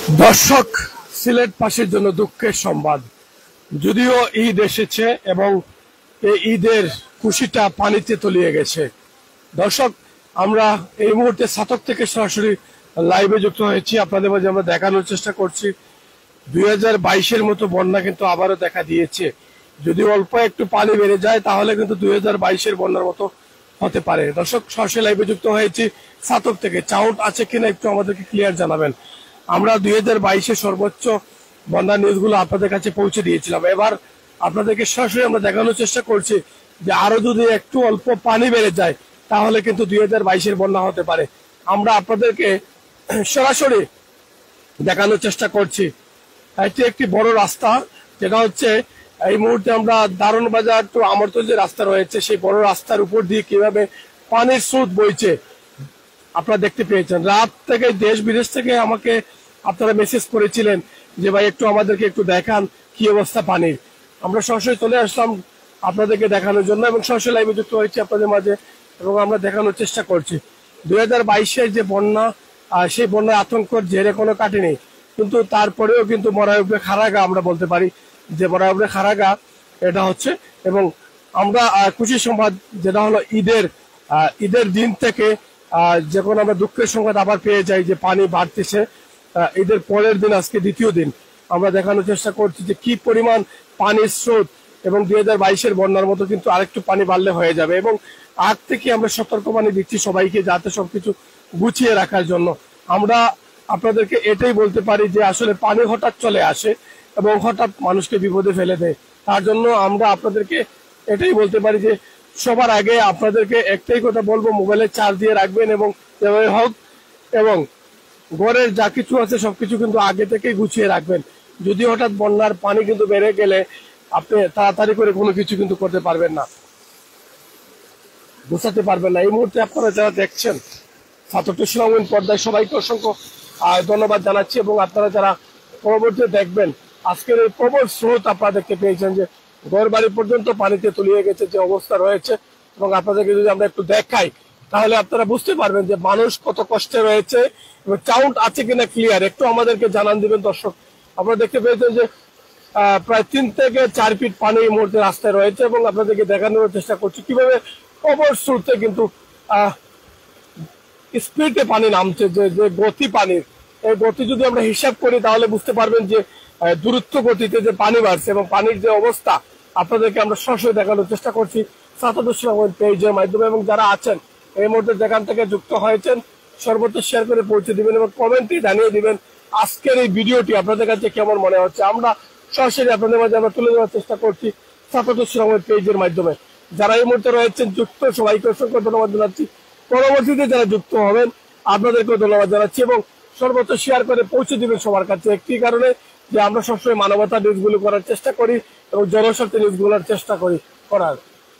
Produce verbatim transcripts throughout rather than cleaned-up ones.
দর্শক, সিলেটবাসীর জন্য দুঃখের সংবাদ। যদিও ঈদ এসেছে এবং এই ঈদের খুশিটা পানিতে তলিয়ে গেছে। দর্শক, আমরা এই মুহূর্তে ছাতক থেকে সরাসরি লাইভে যুক্ত হয়েছি। আপনাদের মাঝে আমরা দেখানোর চেষ্টা করছি দুই হাজার বাইশের মতো বন্যা কিন্তু আবারও দেখা দিয়েছে। যদি অল্প একটু পানি বেড়ে যায় তাহলে কিন্তু দুই হাজার বাইশের বন্যার মতো হতে পারে। দর্শক, সরাসরি লাইভে যুক্ত হয়েছি ছাতক থেকে। চাউট আছে কিনা একটু আমাদেরকে ক্লিয়ার জানাবেন। আমরা দুই হাজার বাইশের সর্বোচ্চ বন্যা নিউজগুলো আপনাদের কাছে পৌঁছে দিয়েছিলাম। এবার আপনাদেরকে সরাসরি আমরা দেখানোর চেষ্টা করছি যে আরো যদি একটু অল্প পানি বেড়ে যায় তাহলে কিন্তু দুই হাজার বাইশের বন্যা হতে পারে। আমরা আপনাদেরকে সরাসরি দেখানোর চেষ্টা করছি। এটি একটি বড় রাস্তা, যেটা হচ্ছে এই মুহূর্তে আমরা দারুন বাজার টু আমরত যে রাস্তা রয়েছে সেই বড় রাস্তার উপর দিয়ে কিভাবে পানির স্রোত বইছে আপনারা দেখতে পেয়েছেন। রাত থেকে দেশ বিদেশ থেকে আমাকে আপনারা মেসেজ করেছিলেন যে ভাই একটু আমাদেরকে একটু দেখান কি অবস্থা পানির। আমরা সরাসরি চলে আসলাম আপনাদেরকে দেখানোর জন্য এবং সরাসরি লাইভে যুক্ত হয়েছি আপনাদের মাঝে এবং আমরা দেখানোর চেষ্টা করছি দুই হাজার বাইশের যে বন্যা, সেই বন্যার আতঙ্কর জেরে কোনো কাটেনি, কিন্তু তারপরেও কিন্তু মরাইউবরে খারাগা আমরা বলতে পারি যে মরাইউবরে খারাগা এটা হচ্ছে। এবং আমরা খুশি সংবাদ যেটা হলো ঈদের ঈদের দিন থেকে যখন আমরা দুঃখের সংবাদ আবার পেয়ে যাই যে পানি বাড়তেছে। ঈদের পরের দিন আজকে দ্বিতীয় দিন আমরা দেখানোর চেষ্টা করছি যে কি পরিমাণ পানির স্রোত এবং দুই হাজার বাইশের বন্যার মতো কিন্তু আরেকটু পানি বাড়লে হয়ে যাবে। এবং আগ থেকে আমরা সতর্কবাণী দিচ্ছি সবাইকে যাতে সবকিছু গুছিয়ে রাখার জন্য। আমরা আপনাদেরকে এটাই বলতে পারি যে আসলে পানি হঠাৎ চলে আসে এবং হঠাৎ মানুষকে বিপদে ফেলে দেয়। তার জন্য আমরা আপনাদেরকে এটাই বলতে পারি যে সবার আগে আপনাদেরকে একটাই কথা বলবো, মোবাইলে চার্জ দিয়ে রাখবেন এবং যেভাবে হোক এবং ঘরের যা কিছু আছে সবকিছু কিন্তু আগে থেকে গুছিয়ে রাখবেন। যদি হঠাৎ বন্যার পানি কিন্তু বেড়ে গেলে আপনি তাড়াতাড়ি করে কোনো কিছু কিন্তু করতে পারবেন না, বোঝাতে পারবেন না। এই মুহূর্তে আপনারা যারা দেখছেন ছাতক টিভি পর্দায় সবাইকে অসংখ্য ধন্যবাদ জানাচ্ছি এবং আপনারা যারা পরবর্তীতে দেখবেন আজকের এই প্রবল স্রোত আপনারা দেখতে পেয়েছেন যে ঘর বাড়ি পর্যন্ত পানিতে তলিয়ে গেছে যে অবস্থা রয়েছে। এবং আপনাদেরকে যদি আমরা একটু দেখাই তাহলে আপনারা বুঝতে পারবেন যে মানুষ কত কষ্টে রয়েছে এবং চাউন্ট আছে কিনা ক্লিয়ার একটু আমাদেরকে জানান দিবেন। দর্শক, আপনারা দেখতে পেয়েছেন যে আহ প্রায় তিন থেকে চার ফিট পানি এই মুহূর্তে রাস্তায় রয়েছে এবং আপনাদেরকে দেখানোর চেষ্টা করছি কিভাবে প্রবল স্রোতে কিন্তু আহ স্পিডে পানি নামছে, যে যে গতি পানির, এই গতি যদি আমরা হিসাব করি তাহলে বুঝতে পারবেন যে দ্রুত গতিতে যে পানি বাড়ছে এবং পানির যে অবস্থা আপনাদেরকে আমরা সরাসরি দেখানোর চেষ্টা করছি ছাতক টিভি পেজের মাধ্যমে। এবং যারা আছেন এই মুহূর্তে যেখান থেকে যুক্ত হয়েছেন সর্বোচ্চ শেয়ার করে পৌঁছে দিবেন এবং কমেন্টে জানিয়ে দিবেন আজকের এই ভিডিওটি আপনাদের কাছে কেমন মনে হচ্ছে। আমরা সরাসরি আপনাদের মাঝে আমরা তুলে দেওয়ার চেষ্টা করছি ছাতক টিভি পেজের মাধ্যমে। যারা এই মুহূর্তে রয়েছেন যুক্ত সবাইকে অসংখ্য ধন্যবাদ জানাচ্ছি। পরবর্তীতে যারা যুক্ত হবেন আপনাদেরকেও ধন্যবাদ জানাচ্ছি এবং সর্বোচ্চ শেয়ার করে পৌঁছে দিবেন সবার কাছে। একটি কারণে যে আমরা সবসময় মানবতা নিউজগুলো করার চেষ্টা করি এবং জনস্বার্থে নিউজগুলোর চেষ্টা করি করার।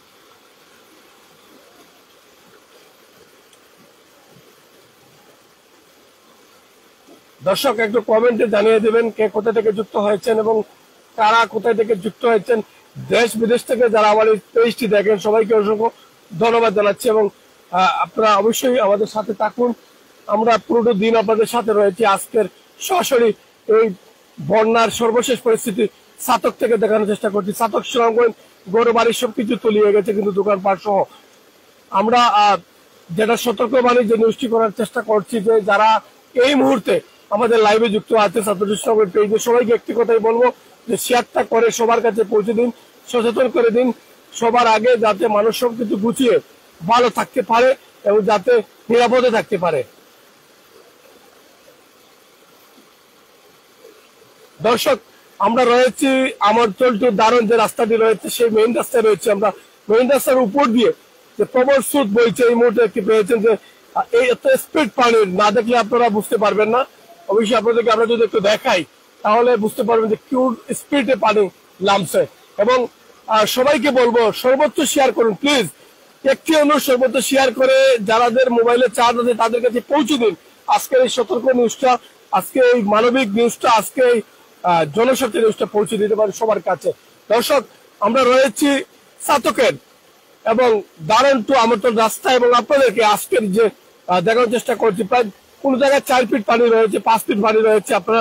দর্শক, একটু কমেন্টে জানিয়ে দিবেন কে কোথা থেকে যুক্ত হয়েছেন এবং কারা কোথায় থেকে যুক্ত হয়েছেন। দেশ বিদেশ থেকে যারা আমার এই পেজটি দেখেন সবাইকে অসংখ্য ধন্যবাদ জানাচ্ছি এবং আপনারা অবশ্যই আমাদের সাথে থাকুন। আমরা পুরোটা দিন আপনাদের সাথে রয়েছি। আজকের সরাসরি এই বন্যার সর্বশেষ পরিস্থিতি ছাতক থেকে দেখানোর চেষ্টা করছি। ছাতক সুনামগঞ্জ গরু বাড়ির সবকিছু তলিয়ে গেছে কিন্তু দোকানপাট সহ। আমরা যেটা সতর্কবাণী যে নিউজটি করার চেষ্টা করছি যে যারা এই মুহূর্তে আমাদের লাইভে যুক্ত আছে ছাতক টিভি পেজে সবাইকে একটি কথাই বলবো যে শেয়ারটা করে সবার কাছে পৌঁছে দিন, সচেতন করে দিন সবার আগে, যাতে মানুষ সবকিছু গুছিয়ে ভালো থাকতে পারে এবং যাতে নিরাপদে থাকতে পারে। দর্শক, আমরা রয়েছি আমরতল টু দারুন যে রাস্তাটি রয়েছে সেই মেইন রাস্তায় রয়েছে। আমরা মেইন রাস্তার উপর দিয়ে যে প্রবল স্রোত বইছে এই মুহূর্তে একটি পেয়েছেন যে এই এত স্পিড পানির না দেখলে আপনারা বুঝতে পারবেন না। অবশ্যই আপনাদেরকে আমরা যদি একটু দেখাই তাহলে বুঝতে পারবেন যে কিউ স্পিডে পানি নামছে। এবং সবাইকে বলবো সর্বোচ্চ শেয়ার করুন প্লিজ, একটি অনুরোধ সর্বোচ্চ শেয়ার করে যাদের মোবাইলে চার্জ আছে তাদের কাছে পৌঁছে দিন আজকের এই সতর্ক নিউজটা, আজকে এই মানবিক নিউজটা, আজকে এই জনস্বার্থে নিউজটা পৌঁছে দিতে পারেন সবার কাছে। দর্শক, আমরা রয়েছি ছাতকের এবং দারুন টু আমরতল রাস্তা এবং আপনাদেরকে আজকের যে দেখানোর চেষ্টা করছি প্রায় কোন জায়গায় চার ফিট পানি রয়েছে, পাঁচ ফিট পানি রয়েছে, আপনারা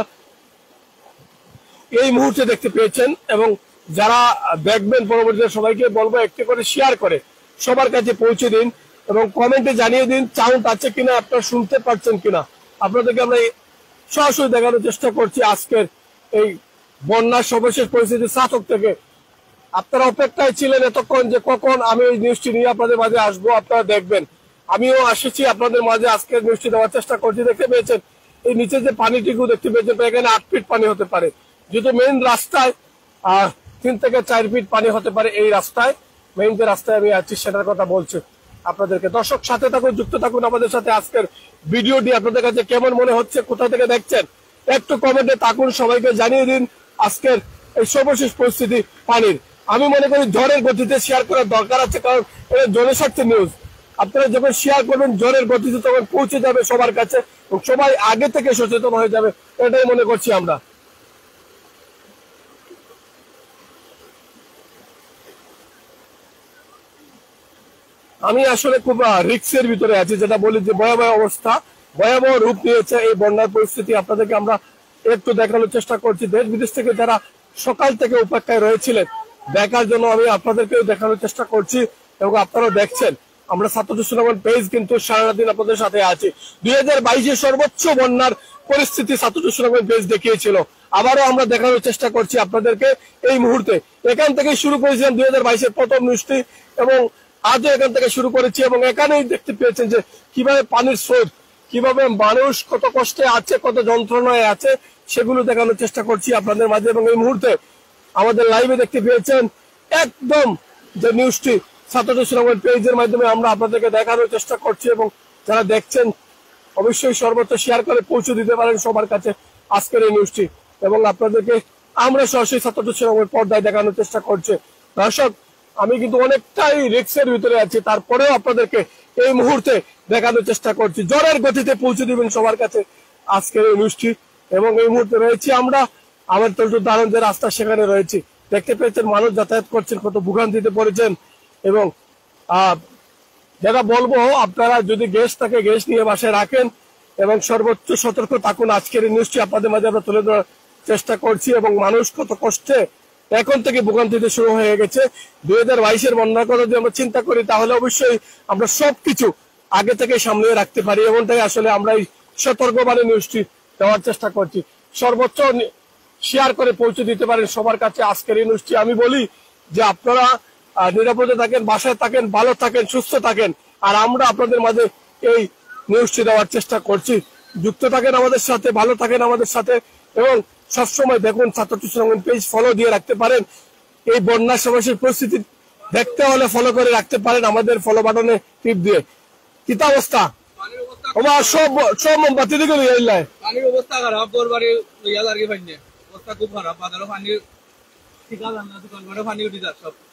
এই মুহূর্তে দেখতে পেয়েছেন। এবং যারা দেখবেন পরবর্তীতে সবাইকে বলবো একটি করে শেয়ার করে সবার কাছে পৌঁছে দিন এবং কমেন্টে জানিয়ে দিন সাউন্ড আছে কিনা, আপনারা শুনতে পাচ্ছেন কিনা। আপনাদেরকে আমরা সরাসরি দেখানোর চেষ্টা করছি আজকের এই বন্যার সর্বশেষ পরিস্থিতি সাতক থেকে। আপনারা অপেক্ষায় ছিলেন এতক্ষণ যে কখন আমি এই নিউজটি নিয়ে আপনাদের মাঝে আসবো, আপনারা দেখবেন। আমিও আসেছি আপনাদের মাঝে আজকের নিউজটি দেওয়ার চেষ্টা করছি। দেখতে পেয়েছেন এই নিচে যে পানিটুকু দেখতে পেয়েছেন, এখানে আট ফিট পানি হতে পারে, যেহেতু মেইন রাস্তায় আহ তিন থেকে চার ফিট পানি হতে পারে। এই রাস্তায় মেইন যে রাস্তায় আমি আছি সেটার কথা বলছি আপনাদেরকে। দর্শক সাথে থাকুন, যুক্ত থাকুন আমাদের সাথে। আজকের ভিডিওটি আপনাদের কাছে কেমন মনে হচ্ছে, কোথা থেকে দেখছেন একটু কমেন্টে থাকুন, সবাইকে জানিয়ে দিন আজকের এই সর্বশেষ পরিস্থিতি পানির। আমি মনে করি ঝড়ের গতিতে শেয়ার করার দরকার আছে, কারণ এটা জনস্বার্থের নিউজ। আপনারা যখন শেয়ার করবেন ঝড়ের গতিতে তখন পৌঁছে যাবে সবার কাছে এবং সবাই আগে থেকে সচেতন হয়ে যাবে, এটাই মনে করছি আমরা। আমি আসলে খুব রিক্সের ভিতরে আছি, যেটা বলি যে ভয়াবহ অবস্থা, ভয়াবহ রূপ নিয়েছে এই বন্যার পরিস্থিতি। আপনাদেরকে আমরা একটু দেখানোর চেষ্টা করছি। দেশ বিদেশ থেকে যারা সকাল থেকে অপেক্ষায় রয়েছিলেন দেখার জন্য আমি আপনাদেরকেও দেখানোর চেষ্টা করছি এবং আপনারাও দেখছেন। আমরা ছাত্র সুনামন পেজ কিন্তু সারা দিন আপনাদের সাথে আছি। দুই হাজার বাইশে সর্বোচ্চ বন্যার পরিস্থিতি ছাত্র সুনামন পেজ দেখিয়েছিল, আবারও আমরা দেখানোর চেষ্টা করছি আপনাদেরকে এই মুহূর্তে। এখান থেকে শুরু করেছিলাম দুই হাজার বাইশের প্রথম নিউজটি এবং আজও এখান থেকে শুরু করেছি এবং এখানেই দেখতে পেয়েছেন যে কিভাবে পানির স্রোত, কিভাবে মানুষ কত কষ্টে আছে, কত যন্ত্রণায় আছে, সেগুলো দেখানোর চেষ্টা করছি আপনাদের মাঝে। এবং এই মুহূর্তে আমাদের লাইভে দেখতে পেয়েছেন একদম যে নিউজটি ছাত্র সুনামন পেজের মাধ্যমে আমরা আপনাদেরকে দেখানোর চেষ্টা করছি এবং যারা দেখছেন অবশ্যই সর্বোচ্চ শেয়ার করে পৌঁছে দিতে পারেন সবার কাছে আজকের এই নিউজটি এবং আপনাদেরকে আমরা সরাসরি ছাত্র সুনামন পর্দায় দেখানোর চেষ্টা করছি। দর্শক আমি কিন্তু অনেকটাই রিক্সের ভিতরে আছি, তারপরেও আপনাদেরকে এই মুহূর্তে দেখানোর চেষ্টা করছি। জ্বরের গতিতে পৌঁছে দিবেন সবার কাছে আজকের এই নিউজটি। এবং এই মুহূর্তে রয়েছি আমরা আমার তল্টুর দারুণ যে রাস্তা, সেখানে রয়েছি। দেখতে পেয়েছেন মানুষ যাতায়াত করছেন, কত ভোগান্তিতে পড়েছেন। এবং আহ যেটা বলবো, আপনারা যদি গ্যাস থাকে গ্যাস নিয়ে বাসায় রাখেন এবং সর্বোচ্চ সতর্ক থাকুন। আজকের এই নিউজটি আপনাদের মাঝে আমরা তুলে ধরার চেষ্টা করছি এবং মানুষ কত কষ্টে এখন থেকে ভোগান্তিতে শুরু হয়ে গেছে। দুই হাজার বাইশের বন্যার কথা যদি আমরা চিন্তা করি তাহলে অবশ্যই আমরা সবকিছু আগে থেকে সামনে রাখতে পারি, এমনটাই আসলে আমরা এই সতর্কবাণী নিউজটি দেওয়ার চেষ্টা করছি। সর্বোচ্চ শেয়ার করে পৌঁছে দিতে পারেন সবার কাছে আজকের এই নিউজটি। আমি বলি যে আপনারা নিরাপদে থাকেন, বাসায় থাকেন, ভালো থাকেন, সুস্থ থাকেন, আর আমরা আপনাদের মাঝে এই নিউজটি দেওয়ার চেষ্টা করছি। যুক্ত থাকেন আমাদের সাথে, ভালো থাকেন আমাদের সাথে এবং সবসময় দেখুন ছাত্র সুনামন পেজ ফলো দিয়ে রাখতে পারেন। এই বন্যার সর্বশেষ পরিস্থিতি দেখতে হলে ফলো করে রাখতে পারেন আমাদের ফলো বাটনে টিপ দিয়ে। কিতা অবস্থা সব সব মোমবাতি দিকে পানির অবস্থা খারাপ, তোর বাড়ি ইয়া লাগে পানি অবস্থা খুব খারাপ, বাজারও পানি ঠিকা জান না, দোকান ঘরে পানি উঠে যায়, সব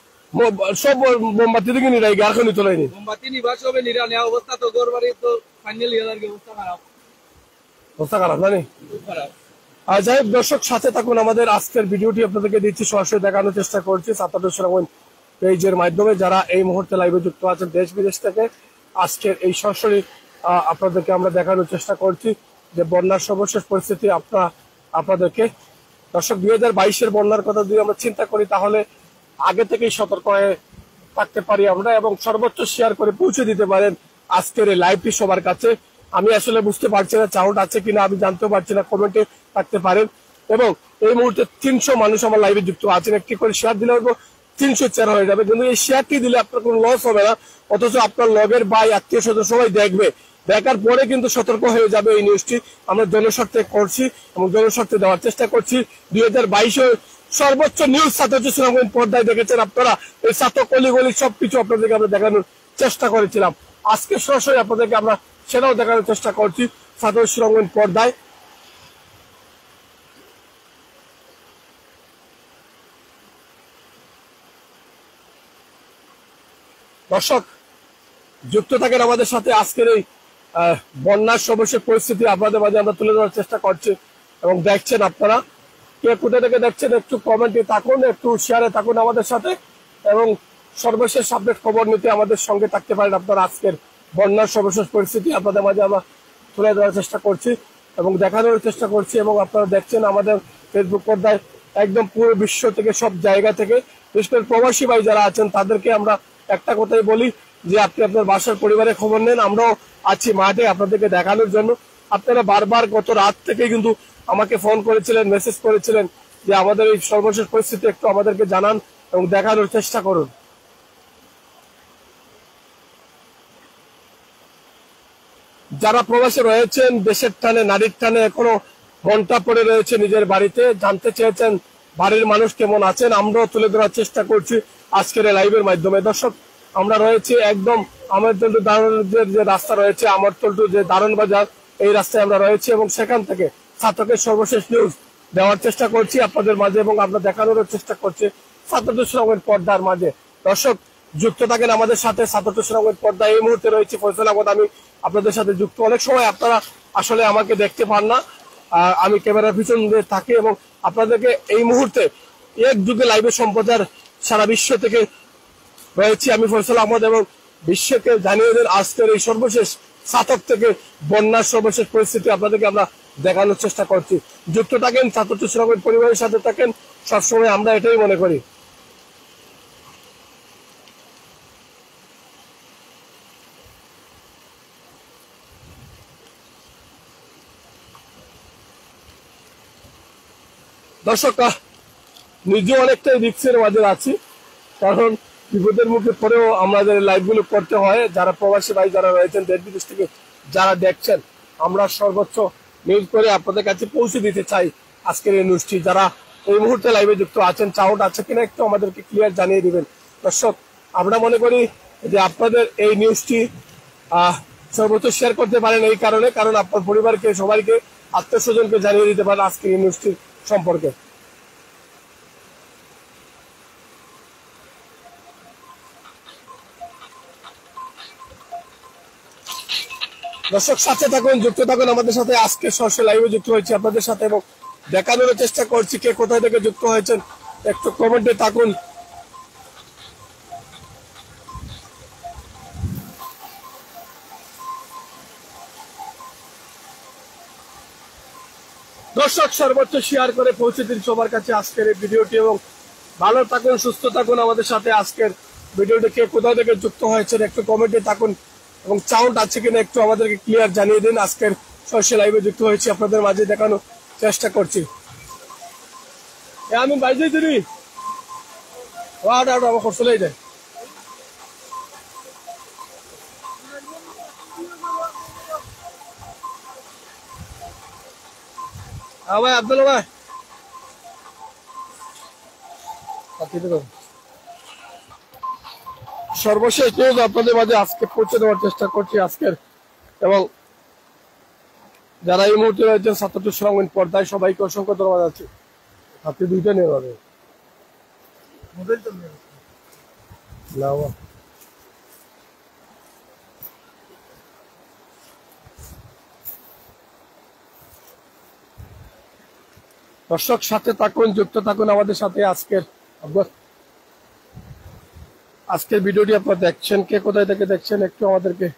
সব মোমবাতি দিকে নিরাই গারখানি তোলাইনি, মোমবাতি নিবা সবে নিরা নেওয়া অবস্থা। তো তোর বাড়ি তো পানি লিয়া লাগে অবস্থা খারাপ, অবস্থা খারাপ জানি খুব খারাপ। আর যাই হোক দর্শক সাথে থাকুন, আমাদের আজকের ভিডিওটি আপনাদেরকে দিচ্ছি, সরাসরি দেখানোর চেষ্টা করছি ছাত্র সুনামন পেজের মাধ্যমে। যারা এই মুহূর্তে লাইভে যুক্ত আছেন দেশ বিদেশ থেকে, আজকের এই সরাসরি আপনাদেরকে আমরা দেখানোর চেষ্টা করছি যে বন্যার সর্বশেষ পরিস্থিতি আপনারা আপনাদেরকে। দর্শক দুই হাজার বাইশের বন্যার কথা যদি আমরা চিন্তা করি তাহলে আগে থেকেই সতর্ক হয়ে থাকতে পারি আমরা এবং সর্বোচ্চ শেয়ার করে পৌঁছে দিতে পারেন আজকের এই লাইভটি সবার কাছে। আমি আসলে বুঝতে পারছি না সাউন্ড আছে কিনা, আমি জানতেও পারছি না, কমেন্টে থাকতে পারেন। এবং এই মুহূর্তে তিনশো মানুষ আমার লাইভে যুক্ত আছেন, একটি করে শেয়ার দিলে তিনশো চেয়ার হয়ে যাবে, কিন্তু এই শেয়ারটি দিলে আপনার কোনো লস হবে না, অথচ আপনার লগের ভাই আত্মীয় স্বজন সবাই দেখবে, দেখার পরে কিন্তু সতর্ক হয়ে যাবে। এই নিউজটি আমরা জনস্বার্থে করছি এবং জনস্বার্থে দেওয়ার চেষ্টা করছি। দুই হাজার বাইশে সর্বোচ্চ নিউজ ছাত্র সুনামগঞ্জ পর্দায় দেখেছেন আপনারা, এই ছাত্র কলিগলি সবকিছু আপনাদেরকে আমরা দেখানোর চেষ্টা করেছিলাম। আজকে সরাসরি আপনাদেরকে আমরা সেটাও দেখানোর চেষ্টা করছি ছাত্র সুনামগঞ্জ পর্দায়। দর্শক যুক্ত থাকেন আমাদের সাথে, আজকের এই বন্যার সর্বশেষ পরিস্থিতি আপনাদের মাঝে আমরা তুলে ধরার চেষ্টা করছি এবং দেখছেন আপনারা কে কোথা থেকে দেখছেন, একটু কমেন্টে থাকুন, একটু শেয়ারে থাকুন আমাদের সাথে এবং সর্বশেষ আপডেট খবর নিতে আমাদের সঙ্গে থাকতে পারেন আপনারা। আজকের বন্যার সর্বশেষ পরিস্থিতি আপনাদের মাঝে আমরা তুলে ধরার চেষ্টা করছি এবং দেখানোর চেষ্টা করছি। এবং আপনারা দেখছেন আমাদের ফেসবুক পর্দায় একদম পুরো বিশ্ব থেকে, সব জায়গা থেকে, বিশেষ করে প্রবাসী ভাই যারা আছেন তাদেরকে আমরা একটা কথাই বলি যে আপনি আপনার বাসার পরিবারের খবর নেন। আমরাও আছি মাঠে আপনাদেরকে দেখানোর জন্য। আপনারা বারবার গত রাত থেকে কিন্তু আমাকে ফোন করেছিলেন, মেসেজ করেছিলেন যে আমাদের এই সর্বশেষ পরিস্থিতি একটু আমাদেরকে জানান এবং দেখানোর চেষ্টা করুন। যারা প্রবাসে রয়েছেন, দেশের টানে, নারীর টানে এখনো মনটা পড়ে রয়েছে নিজের বাড়িতে, জানতে চেয়েছেন বাড়ির মানুষ কেমন আছেন, আমরাও তুলে ধরার চেষ্টা করছি আজকের লাইভের মাধ্যমে। দর্শক, আমরা রয়েছি একদম আমরতল্টু দারুণের যে রাস্তা রয়েছে, আমরতল্টু যে দারুণ বাজার, এই রাস্তায় আমরা রয়েছি এবং সেখান থেকে ছাত্রকের সর্বশেষ নিউজ দেওয়ার চেষ্টা করছি আপনাদের মাঝে এবং আমরা দেখানোর চেষ্টা করছি ছাত্রদের সঙ্গের পর্দার মাঝে। দর্শক, যুক্ত থাকেন আমাদের সাথে। ছাত্রদের সঙ্গের পর্দা এই মুহূর্তে রয়েছে ফয়সাল আহমদ, আমি আপনাদের সাথে যুক্ত। অনেক সময় আপনারা আসলে আমাকে দেখতে পান না, আমি ক্যামেরার পিছন দিয়ে থাকি এবং আপনাদেরকে এই মুহূর্তে এক যুগে লাইভে সম্প্রচার সারা বিশ্ব থেকে রয়েছি আমি ফয়সাল আহমদ এবং বিশ্বকে জানিয়ে দেন আজকের এই সর্বশেষ ছাতক থেকে বন্যার সর্বশেষ পরিস্থিতি আপনাদেরকে আমরা দেখানোর চেষ্টা করছি। যুক্ত থাকেন, ছাত্রদের সঙ্গের পরিবারের সাথে থাকেন, সবসময় আমরা এটাই মনে করি। দর্শক, নিজে অনেকটাই রিক্সের মাঝে আছি, কারণ বিপদের মুখে পরেও আমাদের লাইভগুলো করতে হয়। যারা প্রবাসী ভাই যারা রয়েছেন দেশ বিদেশ থেকে যারা দেখছেন, আমরা সর্বোচ্চ নিউজ করে আপনাদের কাছে পৌঁছে দিতে চাই আজকের এই নিউজটি। যারা এই মুহূর্তে লাইভে যুক্ত আছেন, চাউট আছে কিনা একটু আমাদেরকে ক্লিয়ার জানিয়ে দিবেন। দর্শক, আমরা মনে করি যে আপনাদের এই নিউজটি আহ সর্বোচ্চ শেয়ার করতে পারেন এই কারণে, কারণ আপনার পরিবারকে, সবাইকে, আত্মীয় স্বজনকে জানিয়ে দিতে পারেন আজকের এই নিউজটির সম্পর্কে। দর্শক, সাথে থাকুন, যুক্ত থাকুন আমাদের সাথে। আজকে সরাসরি লাইভে যুক্ত হয়েছি আপনাদের সাথে এবং দেখানোর চেষ্টা করছি কে কোথায় থেকে যুক্ত হয়েছেন, একটু কমেন্টে থাকুন। দর্শক, সর্বোচ্চ শেয়ার করে পৌঁছে দিন সবার কাছে আজকের এই ভিডিওটি এবং ভালো থাকুন, সুস্থ থাকুন আমাদের সাথে। আজকের ভিডিওটি কে কোথায় থেকে যুক্ত হয়েছেন একটু কমেন্টে থাকুন এবং সাউন্ড আছে কিনা একটু আমাদেরকে ক্লিয়ার জানিয়ে দিন। আজকের সরাসরি লাইভে যুক্ত হয়েছি আপনাদের মাঝে দেখানোর চেষ্টা করছি। আমি বাইরে দিদি আমার চলেই যায়। হ্যাঁ ভাই, আব্দুল্লাহ ভাই, সর্বশেষ নিউজ আপনাদের মাঝে আজকে পৌঁছে দেওয়ার চেষ্টা করছি আজকের। এবং যারা এই মুহূর্তে রয়েছেন ছাত্রদের সঙ্গীন পর্দায়, সবাইকে অসংখ্য ধন্যবাদ আছে। আপনি দুইটা নিয়ে পাবে মোবাইল তো না। দর্শক, সাথে থাকুন, যুক্ত থাকুন আমাদের সাথে। আজকের আজকের ভিডিওটি আপনারা দেখছেন, কে কোথায় থেকে দেখছেন একটু আমাদেরকে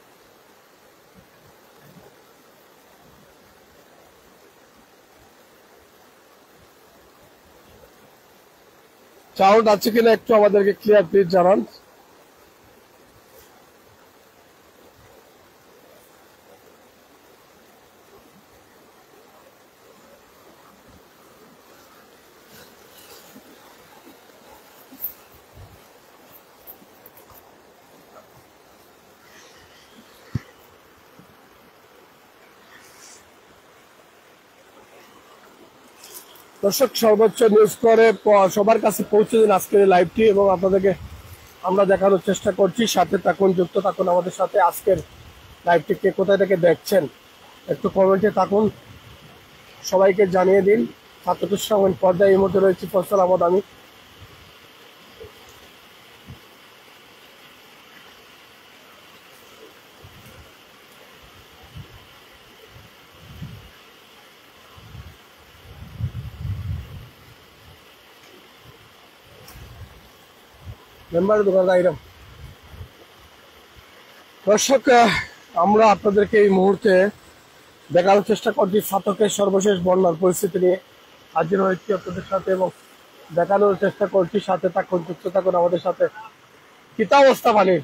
সাউন্ড আছে কিনা একটু আমাদেরকে ক্লিয়ার প্লিজ জানান। দর্শক, সর্বোচ্চ নিউজ করে সবার কাছে পৌঁছে দিন আজকের এই লাইভটি এবং আপনাদেরকে আমরা দেখানোর চেষ্টা করছি। সাথে থাকুন, যুক্ত থাকুন আমাদের সাথে। আজকের লাইভটি কে কোথায় থেকে দেখছেন একটু কমেন্টে থাকুন, সবাইকে জানিয়ে দিন। ছাত্রদের সঙ্গে পর্দায় এই মুহূর্তে রয়েছে ফয়সাল আহমদ, আমি। মেম্বারের দোকান আইরাম। দর্শক, আমরা আপনাদেরকে এই মুহূর্তে দেখানোর চেষ্টা করছি সাতকের সর্বশেষ বন্যার পরিস্থিতি নিয়ে হাজির হয়েছি আপনাদের সাথে এবং দেখানোর চেষ্টা করছি। সাথে থাকুন, যুক্ত থাকুন আমাদের সাথে। কিতা অবস্থা পানির?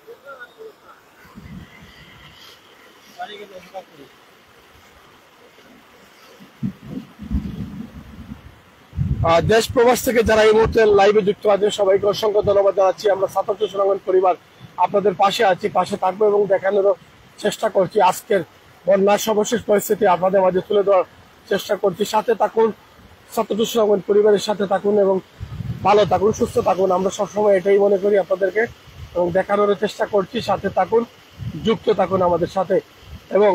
দেশ প্রবাস থেকে যারা এই মুহূর্তে লাইভে যুক্ত আছেন সবাইকে অসংখ্য ধন্যবাদ জানাচ্ছি। আমরা ছাত্র সুনামগঞ্জ পরিবার আপনাদের পাশে আছি, পাশে থাকবো এবং দেখানোর চেষ্টা করছি আজকের বন্যার সর্বশেষ পরিস্থিতি আপনাদের মাঝে তুলে দেওয়ার চেষ্টা করছি। সাথে থাকুন, ছাত্র সুনামগঞ্জ পরিবারের সাথে থাকুন এবং ভালো থাকুন, সুস্থ থাকুন। আমরা সবসময় এটাই মনে করি আপনাদেরকে এবং দেখানোর চেষ্টা করছি। সাথে থাকুন, যুক্ত থাকুন আমাদের সাথে এবং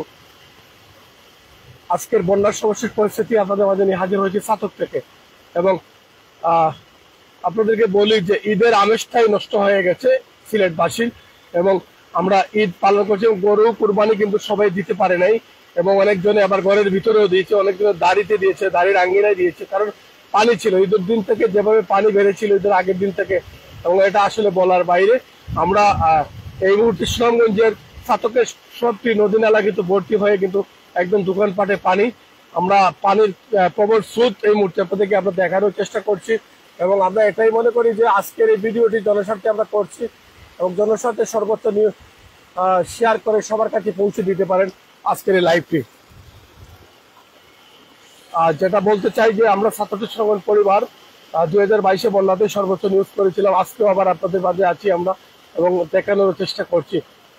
আজকের বন্যার সর্বশেষ পরিস্থিতি আপনাদের মাঝে নিয়ে হাজির হয়েছি ছাতক থেকে। এবং আহ আপনাদেরকে বলি যে ঈদের আমেজটাই নষ্ট হয়ে গেছে সিলেটবাসীর এবং আমরা ঈদ পালন করছি এবং গরু কুরবানি কিন্তু সবাই দিতে পারে নাই এবং অনেকজনে আবার ঘরের ভিতরেও দিয়েছে, অনেকজনে দাড়িতে দিয়েছে, দাড়ির আঙ্গিনায় দিয়েছে, কারণ পানি ছিল ঈদের দিন থেকে, যেভাবে পানি বেড়েছিল ঈদের আগের দিন থেকে এবং এটা আসলে বলার বাইরে। আমরা এই মুহূর্তে সুনামগঞ্জের ছাতকের সবটি নদী নালা কিন্তু ভর্তি হয়ে কিন্তু একদম দোকানপাটে পানি। আমরা পানির প্রবল স্রোত এই মুহূর্তে আপনাদেরকে আমরা দেখানোর চেষ্টা করছি এবং আমরা এটাই মনে করি যে আজকের এই ভিডিওটি জনস্বার্থে আমরা করছি এবং জনস্বার্থে সর্বোচ্চ নিউজ শেয়ার করে সবার কাছে পৌঁছে দিতে পারেন আজকের এই লাইভটি। আর যেটা বলতে চাই যে আমরা ছাত্র সুনামগঞ্জ পরিবার দুই হাজার বাইশে বন্যাতে সর্বোচ্চ নিউজ করেছিলাম, আজকেও আবার আপনাদের মাঝে আছি আমরা এবং দেখানোর চেষ্টা করছি।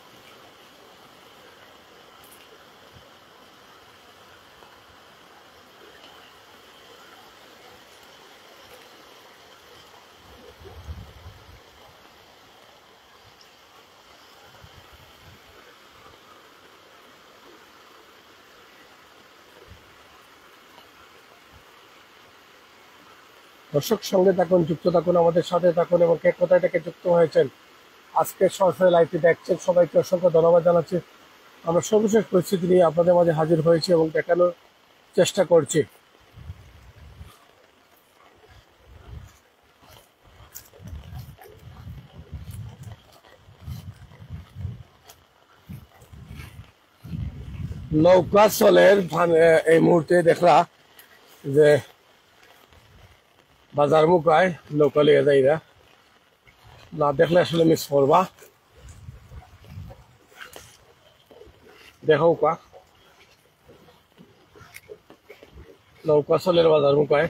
দর্শক সঙ্গে থাকুন, যুক্ত থাকুন আমাদের সাথে থাকুন এবং কে কোথায় থেকে যুক্ত হয়েছেন আজকে সরাসরি লাইভটি দেখছেন সবাইকে অসংখ্য ধন্যবাদ জানাচ্ছি। আমরা সর্বশেষ পরিস্থিতি নিয়ে আপনাদের মাঝে হাজির হয়েছি এবং দেখানোর চেষ্টা করছি। নৌকা চলের এই মুহূর্তে দেখলা যে বাজার মুখায় নৌকা লিয়ে যাইরা না দেখলে আসলে মিস করবা। দেখো কা নৌকা চলের বাজার মুখায়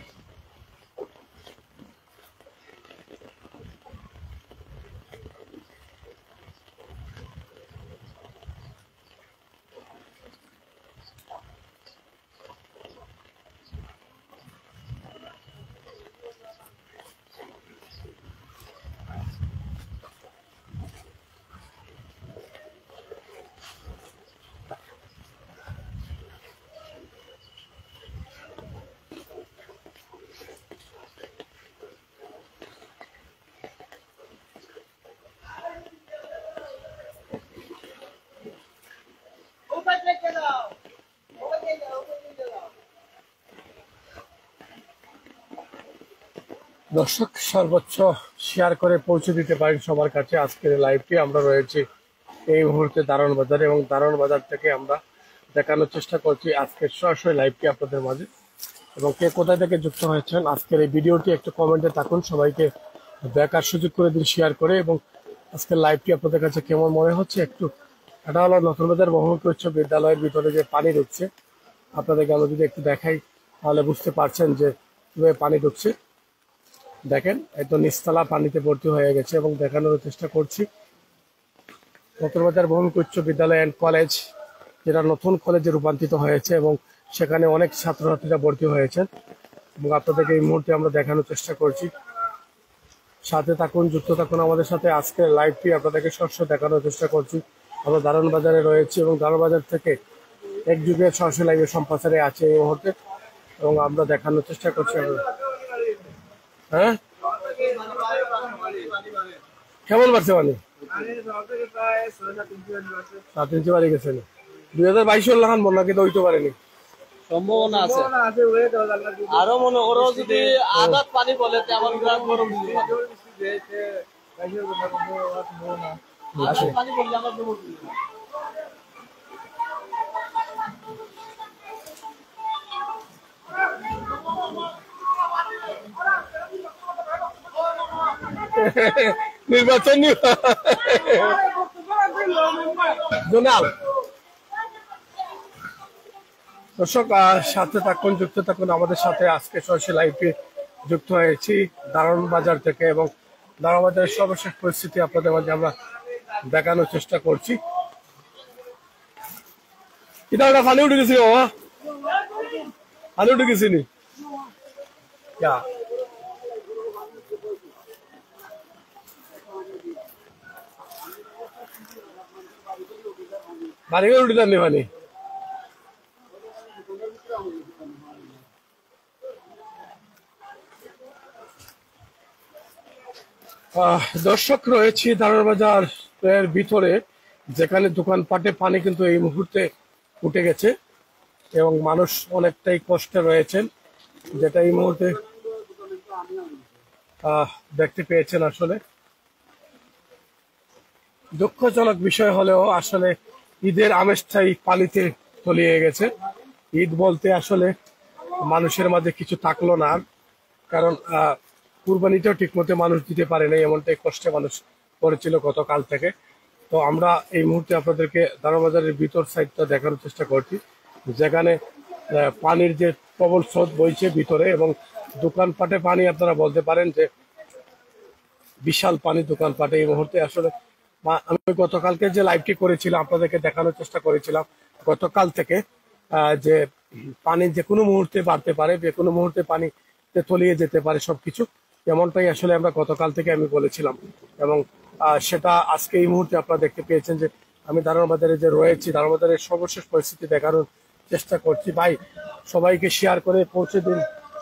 দর্শক সর্বোচ্চ শেয়ার করে পৌঁছে দিতে পারেন সবার কাছে আজকের লাইভটি। আমরা রয়েছি এই মুহূর্তে দারুণ বাজারে এবং দারুণ বাজার থেকে আমরা দেখানোর চেষ্টা করছি আজকের সরাসরি লাইভটি আপনাদের মাঝে এবং কে কোথায় থেকে যুক্ত হয়েছেন আজকের এই ভিডিওটি একটু কমেন্টে থাকুন, সবাইকে দেখার সুযোগ করে দিন শেয়ার করে এবং আজকের লাইভটি আপনাদের কাছে কেমন মনে হচ্ছে একটু। এটা হলো নতুন বাজার বহুমুখী উচ্চ বিদ্যালয়ের ভিতরে যে পানি ঢুকছে, আপনাদেরকে আমরা যদি একটু দেখাই তাহলে বুঝতে পারছেন যে কিভাবে পানি ঢুকছে। দেখেন একদম নিচতলা পানিতে ভর্তি হয়ে গেছে এবং দেখানোর চেষ্টা করছি নতুন বাজার বহুমুখী উচ্চ বিদ্যালয় অ্যান্ড কলেজ, যেটা নতুন কলেজে রূপান্তরিত হয়েছে এবং সেখানে অনেক ছাত্রছাত্রীরা ভর্তি হয়েছেন এবং আপনাদেরকে এই মুহূর্তে আমরা দেখানোর চেষ্টা করছি। সাথে থাকুন, যুক্ত থাকুন আমাদের সাথে। আজকের লাইভটি আপনাদেরকে সরাসরি দেখানোর চেষ্টা করছি। আমরা দারুণ বাজারে রয়েছি এবং দারুণ বাজার থেকে এক যুগে সরাসরি লাইভে সম্প্রচারে আছে এই মুহূর্তে এবং আমরা দেখানোর চেষ্টা করছি। হ্যাঁ কেমন বাড়ছে মানে সাত ইঞ্চি বাড়ি গেছে দুই হাজার বাইশের লাগান বন্যা কিন্তু হইতে পারেনি, সম্ভাবনা আছে আরো মনে করো যদি আদাত পানি বলে আমার গ্রাম গরম পানি বললে আমার নির্বাচনী জোনাল দর্শক সাথে থাকুন, যুক্ত থাকুন আমাদের সাথে। আজকে সরাসরি লাইভে যুক্ত হয়েছি দারুণ বাজার থেকে এবং দারুণ বাজারের সর্বশেষ পরিস্থিতি আপনাদের মাঝে আমরা দেখানোর চেষ্টা করছি। এটা ওটা পানি উঠে গেছিল বাবা, পানি উঠে গেছিনি বাড়ি করে উঠে যাননি পানি। দর্শক রয়েছি দারুণ বাজার এর ভিতরে, যেখানে দোকানপাটে পানি কিন্তু এই মুহূর্তে উঠে গেছে এবং মানুষ অনেকটাই কষ্টে রয়েছেন, যেটা এই মুহূর্তে দেখতে পেয়েছেন। আসলে দুঃখজনক বিষয় হলেও আসলে ঈদের আমেজটাই পানিতে তলিয়ে গেছে। ঈদ বলতে আসলে মানুষের মাঝে কিছু থাকলো না, কারণ আহ কুরবানিটাও ঠিক মতো মানুষ দিতে পারে নাই, এমনটাই কষ্টে মানুষ করেছিল গতকাল থেকে। তো আমরা এই মুহূর্তে আপনাদেরকে দারুণ বাজারের ভিতর সাইডটা দেখানোর চেষ্টা করছি, যেখানে পানির যে প্রবল স্রোত বইছে ভিতরে এবং দোকানপাটে পানি আপনারা বলতে পারেন যে বিশাল পানি দোকানপাটে এই মুহূর্তে। আসলে আমি গতকালকে যে লাইভটি করেছিলাম আপনাদেরকে দেখানোর চেষ্টা করেছিলাম গতকাল থেকে যে পানি যে কোনো মুহূর্তে বাড়তে পারে, যে কোনো মুহূর্তে পানিতে তলিয়ে যেতে পারে সবকিছু, এমনটাই আসলে আমরা গতকাল থেকে আমি বলেছিলাম। এবং সেটা আজকে এই মুহূর্তে আপনারা দেখতে পেয়েছেন যে আমি দারুণ বাজারে যে রয়েছি, দারুণ বাজারের সর্বশেষ পরিস্থিতি দেখানোর চেষ্টা করছি। ভাই সবাইকে শেয়ার করে পৌঁছে দিন,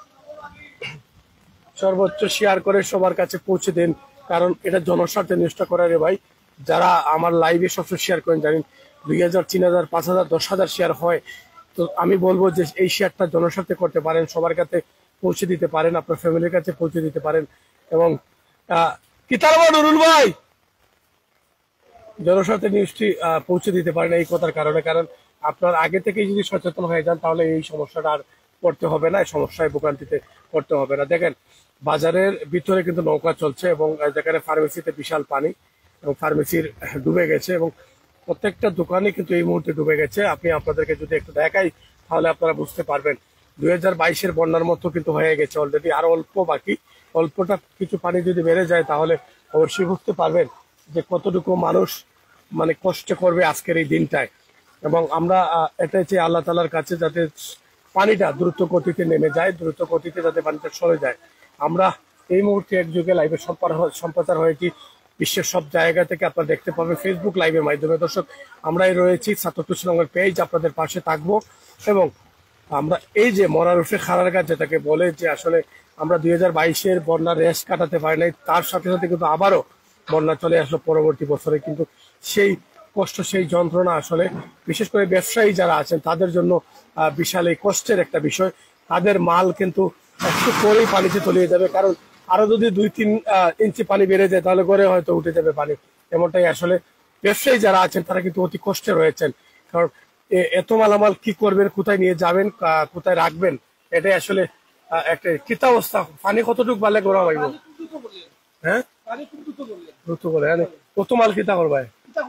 সর্বোচ্চ শেয়ার করে সবার কাছে পৌঁছে দিন, কারণ এটা জনস্বার্থে নিষ্ঠা করার। ভাই যারা আমার লাইভে সবসময় শেয়ার করেন জানেন দুই হাজার তিন হাজার পাঁচ হাজার দশ হাজার শেয়ার হয়, তো আমি বলবো যে এই শেয়ারটা জনস্বার্থে করতে পারেন, সবার কাছে পৌঁছে দিতে পারেন, আপনার ফ্যামিলির কাছে পৌঁছে দিতে পারেন। এবং কি তার নুরুল ভাই জনস্বার্থে নিউজটি পৌঁছে দিতে পারেন এই কথার কারণে, কারণ আপনার আগে থেকেই যদি সচেতন হয়ে যান তাহলে এই সমস্যাটা আর পড়তে হবে না, এই সমস্যায় ভোগান্তিতে পড়তে হবে না। দেখেন বাজারের ভিতরে কিন্তু নৌকা চলছে এবং যেখানে ফার্মেসিতে বিশাল পানি এবং ফার্মেসির ডুবে গেছে এবং প্রত্যেকটা দোকানে কিন্তু এই মুহূর্তে ডুবে গেছে। আপনি আপনাদেরকে যদি একটু দেখাই তাহলে আপনারা বুঝতে পারবেন দুই হাজার বাইশের বন্যার মতো কিন্তু হয়ে গেছে অলরেডি, আর অল্প বাকি। অল্পটা কিছু পানি যদি বেড়ে যায় তাহলে অবশ্যই বুঝতে পারবেন যে কতটুকু মানুষ মানে কষ্ট করবে আজকের এই দিনটায়। এবং আমরা এটাই চাই আল্লাহ তাআলার কাছে যাতে পানিটা দ্রুত গতিতে নেমে যায়, দ্রুত গতিতে যাতে পানিটা সরে যায়। আমরা এই মুহূর্তে এক যুগে লাইভে সম্প্রচার হয়েছি বিশ্বের সব জায়গা থেকে, আপনারা দেখতে পাবেন ফেসবুক লাইভের মাধ্যমে। দর্শক আমরাই রয়েছি সাতত্রিশ নম্বর পেজ, আপনাদের পাশে থাকবো। এবং আমরা এই যে মরারুফে খারার গাছ যেটাকে বলে যে আসলে আমরা দুই হাজার বাইশের বন্যার রেশ কাটাতে পারি নাই, তার সাথে সাথে কিন্তু আবারও বন্যা চলে আসলো পরবর্তী বছরে। কিন্তু সেই কষ্ট, সেই যন্ত্রণা আসলে বিশেষ করে ব্যবসায়ী যারা আছেন তাদের জন্য বিশাল এই কষ্টের একটা বিষয়। তাদের মাল কিন্তু একটু পরেই পানিতে তলিয়ে যাবে, কারণ আরো যদি দুই তিন ইঞ্চি পানি বেড়ে যায় তাহলে ঘরে হয়তো উঠে যাবে পানি। এমনটাই আসলে ব্যবসায়ী যারা আছেন তারা কিন্তু অতি কষ্টে রয়েছেন, কারণ এত মালামাল কি করবেন, কোথায় নিয়ে যাবেন, কোথায় রাখবেন, এটাই আসলে একটা কিতা অবস্থা। পানি কতটুকু বালে গোড়া হইব, হ্যাঁ দ্রুত বলে কত মাল কিতা করবে।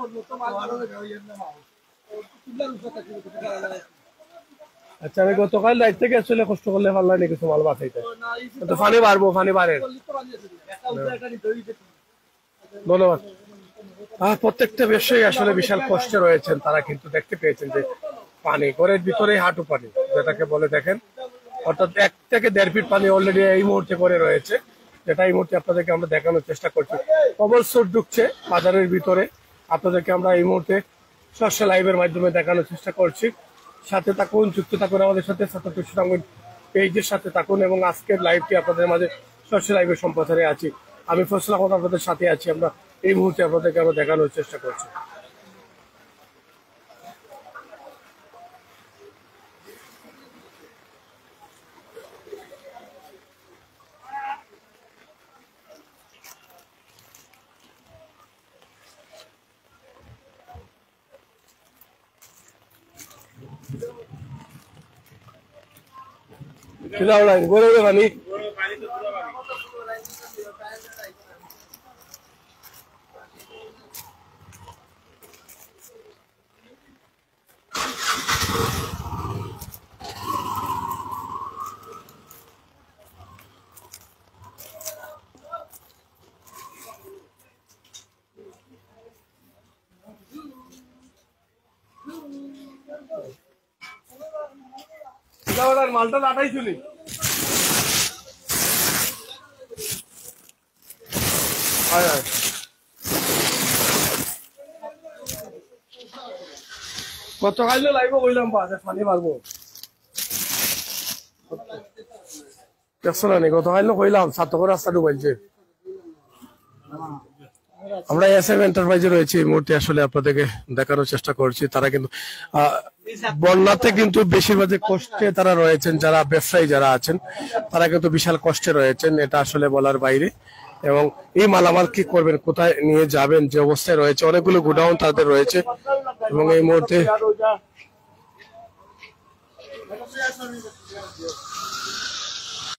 আচ্ছা আমি গতকাল রাত থেকে আসলে কষ্ট করলে পারলাম না কিছু মাল বাঁচাইতে, তো পানি বাড়বো, পানি বাড়ে। ধন্যবাদ। হ্যাঁ প্রত্যেকটা ব্যবসায়ী আসলে বিশাল কষ্টে রয়েছেন, তারা কিন্তু দেখতে পেয়েছেন যে পানি ঘরের ভিতরে হাঁটু পানি যেটাকে বলে, দেখেন অর্থাৎ এক থেকে দেড় ফিট পানি অলরেডি এই মুহূর্তে করে রয়েছে, যেটা এই মুহূর্তে আপনাদেরকে আমরা দেখানোর চেষ্টা করছি। প্রবল স্রোত ঢুকছে বাজারের ভিতরে, আপনাদেরকে আমরা এই মুহূর্তে সরাসরি লাইভের মাধ্যমে দেখানোর চেষ্টা করছি। সাথে থাকুন, যুক্ত থাকুন আমাদের সাথে, সাতাত্তর সংবাদ পেজের সাথে থাকুন। এবং আজকের লাইভটি আপনাদের মাঝে সরাসরি লাইভের সম্প্রচারে আছি, আমি ফজল আহমদ আপনাদের সাথে আছি। আমরা এই মুহূর্তে আপনাদেরকে আমরা দেখানোর চেষ্টা করছি। পানি মালটা লাটাই শুনি কত খাইলে লাগবো কইলাম বাজে পানি মারবো দেখছো না কত খাইলে কইলাম সাতক রাস্তা ডুবাইছে আমরা এস এম এন্টারপ্রাইজে রয়েছে এই মুহূর্তে আসলে আপনাদেরকে দেখানোর চেষ্টা করছি তারা কিন্তু বন্যাতে কিন্তু বেশিরভাগ কষ্টে তারা রয়েছেন যারা ব্যবসায়ী যারা আছেন তারা কিন্তু বিশাল কষ্টে রয়েছেন এটা আসলে বলার বাইরে এবং এই মালামাল কি করবেন কোথায় নিয়ে যাবেন যে অবস্থায় রয়েছে অনেকগুলো গোডাউন তাদের রয়েছে এবং এই মুহূর্তে